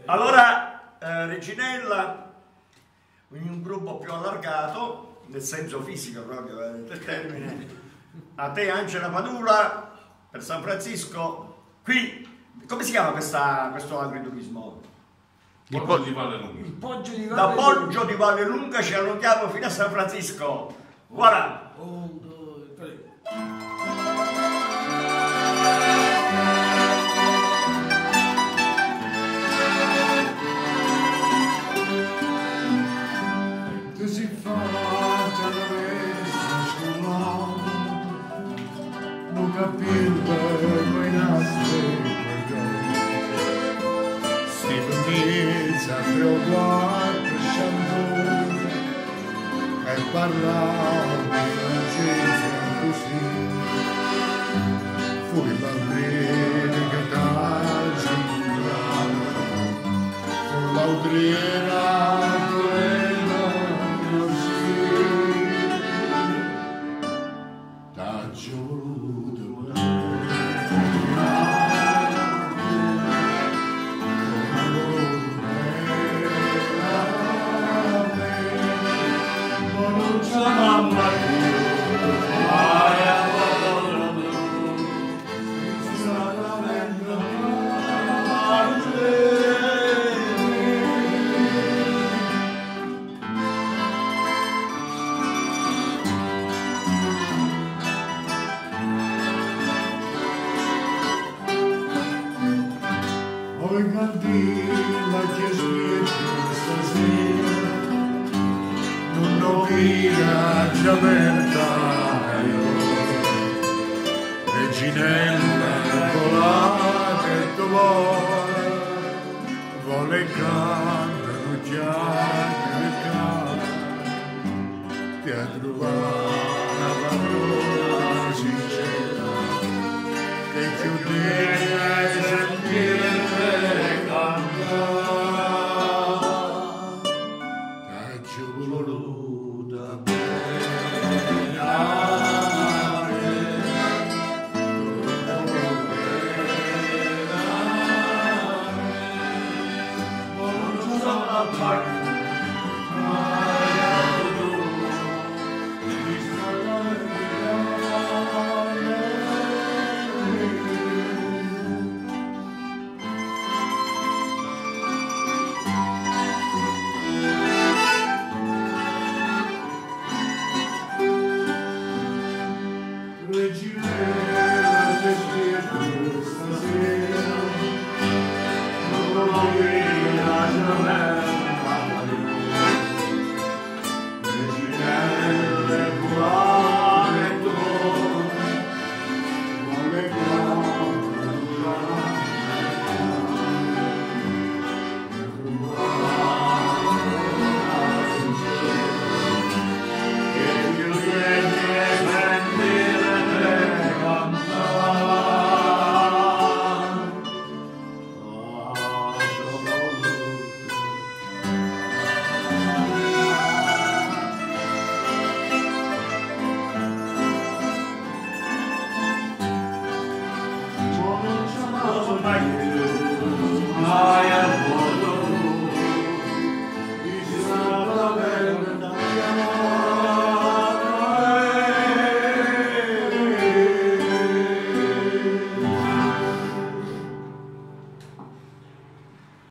Allora, Reginella, in un gruppo più allargato, nel senso fisico proprio del termine, a te Angela Padula, per San Francisco, qui, come si chiama questo agriturismo? Il Poggio di Valle Lunga. Il Poggio di Da Valle Poggio di Valle Lunga ci allunghiamo fino a San Francisco. Voilà. 1, 2, 3. Così fatta la messa scolata, non capire quei nastri, quei giorni. Si inizia a 3 o 4 sciandone e parlava francese così. Fu i bambini che t'aggiungevano, con l'autriera oi cantina che sviene stasera, non ho viaggiamenta Reginella volata e tu vuole cantare chiacchiere ti ha trovato una padrona sincera che chiudeva e sentire Park.